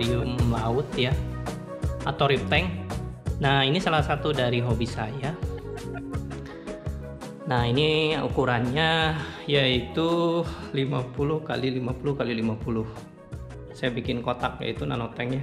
akuarium laut ya, atau reef tank. Nah, ini salah satu dari hobi saya. Nah, ini ukurannya yaitu 50 kali 50 kali 50. Saya bikin kotak yaitu nanotank ya.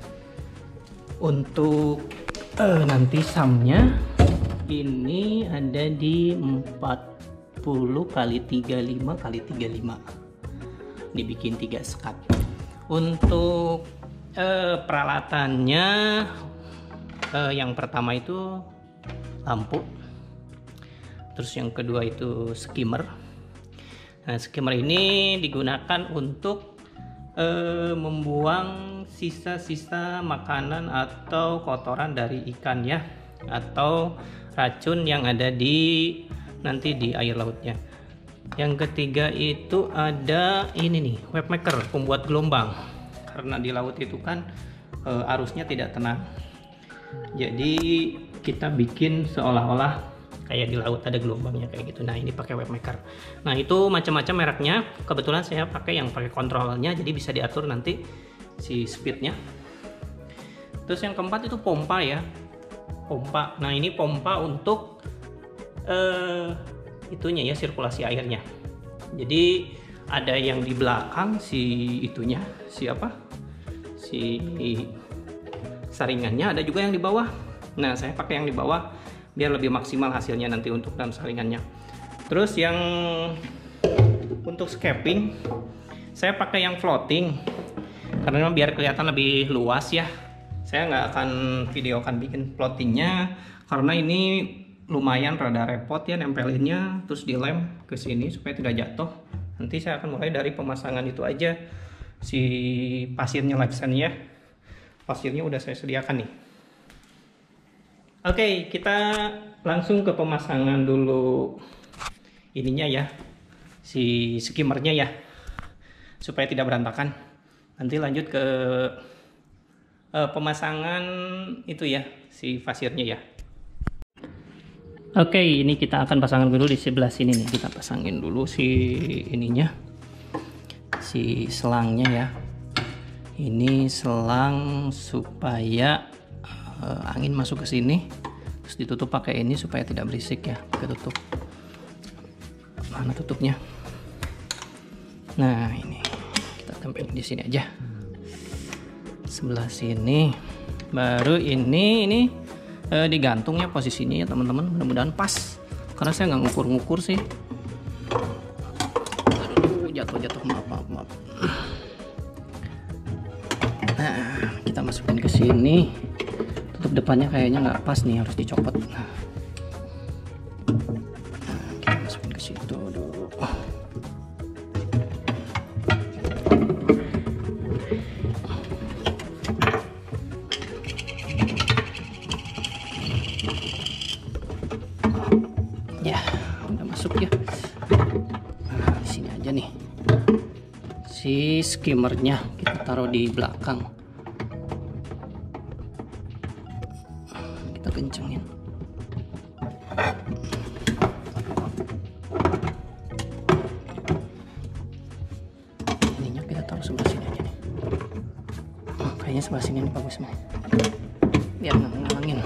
Untuk nanti samnya ini ada di 40 kali 35 kali 35. Dibikin 3 sekat. Untuk peralatannya yang pertama itu lampu. Terus yang kedua itu skimmer. Nah, skimmer ini digunakan untuk membuang sisa-sisa makanan atau kotoran dari ikan ya, atau racun yang ada nanti di air lautnya. Yang ketiga itu ada ini nih, wave maker, pembuat gelombang. Karena di laut itu kan arusnya tidak tenang. Jadi kita bikin seolah-olah kayak di laut ada gelombangnya kayak gitu. Nah, ini pakai wave maker. Nah, itu macam-macam mereknya. Kebetulan saya pakai yang pakai kontrolnya, jadi bisa diatur nanti si speednya. Terus yang keempat itu pompa ya, pompa. Nah, ini pompa untuk itunya ya, sirkulasi airnya. Jadi ada yang di belakang si itunya, si saringannya, ada juga yang di bawah. Nah, saya pakai yang di bawah biar lebih maksimal hasilnya nanti untuk dalam saringannya. Terus yang untuk scaping saya pakai yang floating karena biar kelihatan lebih luas ya. Saya nggak akan videokan bikin floatingnya karena ini lumayan rada repot ya nempelinnya, terus dilem ke sini supaya tidak jatuh. Nanti saya akan mulai dari pemasangan itu aja, si pasirnya lapsan ya. Pasirnya udah saya sediakan nih. Oke, kita langsung ke pemasangan dulu ininya ya, si skimmernya ya, supaya tidak berantakan. Nanti lanjut ke pemasangan itu ya, si pasirnya ya. Oke, ini kita akan pasangkan dulu di sebelah sini nih. Kita pasangin dulu si ininya, si selangnya ya. Ini selang supaya angin masuk ke sini, terus ditutup pakai ini supaya tidak berisik ya. Kita tutup. Mana tutupnya? Nah, ini kita tempelin di sini aja. Sebelah sini. Baru ini digantung ya posisinya ya teman-teman. Mudah-mudahan pas. Karena saya nggak ngukur-ngukur sih. Aduh, jatuh. Maaf. Nah, kita masukin ke sini. Tutup depannya kayaknya nggak pas nih, harus dicopot. Nah, kita masukin ke situ dulu. Ya, udah masuk ya. Nah, di sini aja nih. Si skimmernya kita taruh di belakang. Kita kencengin. Ininya kita taruh sebelah sini aja nih. Kayaknya sebelah sini nih bagus nih. Biar nggak ngangin.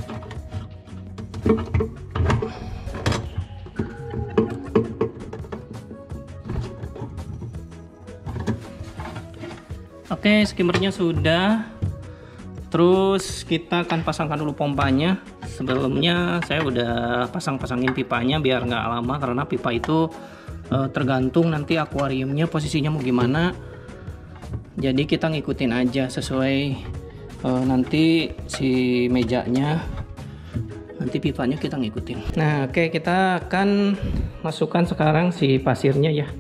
Oke, skimmernya sudah. Terus kita akan pasangkan dulu pompanya. Sebelumnya saya udah pasangin pipanya biar nggak lama, karena pipa itu tergantung nanti akuariumnya posisinya mau gimana. Jadi kita ngikutin aja sesuai nanti si mejanya, nanti pipanya kita ngikutin. Nah, oke, kita akan masukkan sekarang si pasirnya ya.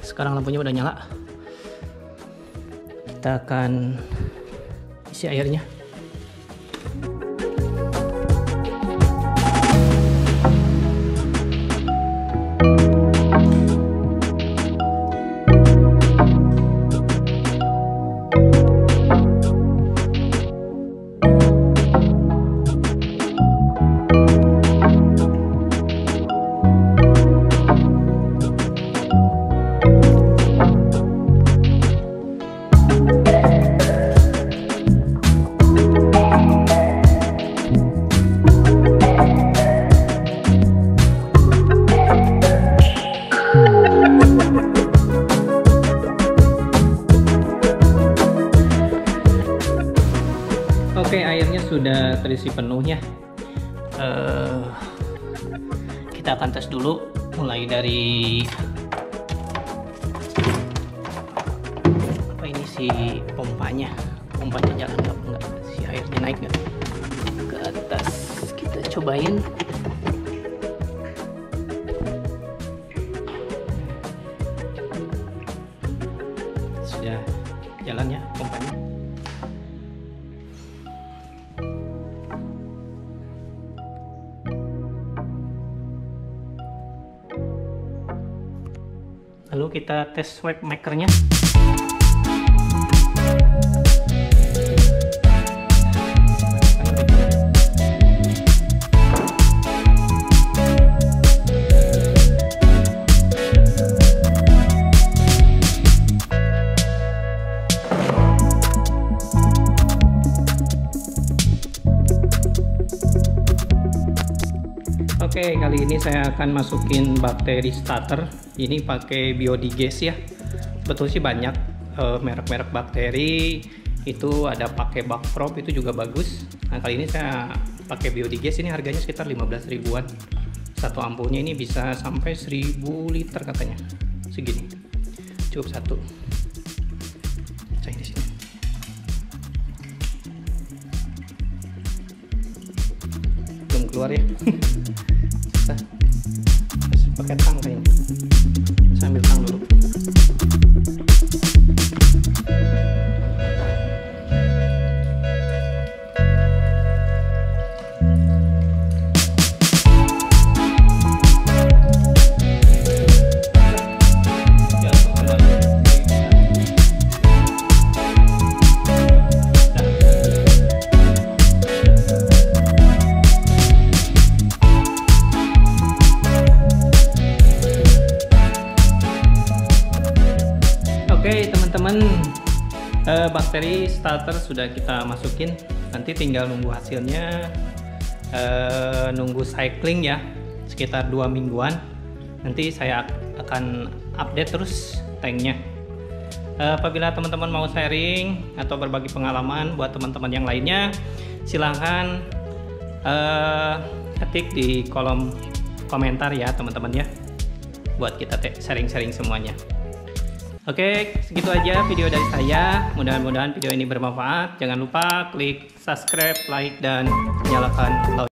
sekarang lampunya udah nyala. Kita akan isi airnya. Oke, airnya sudah terisi penuhnya. Kita akan tes dulu, mulai dari apa ini, si pompanya jalan nggak, si airnya naik nggak ke atas. Kita cobain. Sudah jalan ya pompanya. Lalu kita tes web makernya. Oke, kali ini saya akan masukin bakteri starter. Ini pakai Biodiges ya. Betul sih banyak merek-merek bakteri. Itu ada pakai Bacprop, itu juga bagus. Nah, kali ini saya pakai Biodiges. Ini harganya sekitar 15 ribuan. Satu ampulnya ini bisa sampai 1000 liter katanya. Segini. Cukup satu. Cair di sini. Belum keluar ya. Harus pakai tang kayaknya. Sambil tang dulu. Oke teman-teman, bakteri starter sudah kita masukin. Nanti tinggal nunggu hasilnya, nunggu cycling ya, sekitar 2 mingguan. Nanti saya akan update terus tanknya. Apabila teman-teman mau sharing atau berbagi pengalaman buat teman-teman yang lainnya, silahkan ketik di kolom komentar ya teman-teman ya, buat kita sharing-sharing semuanya. Oke, segitu aja video dari saya. Mudah-mudahan video ini bermanfaat. Jangan lupa klik subscribe, like, dan nyalakan lonceng.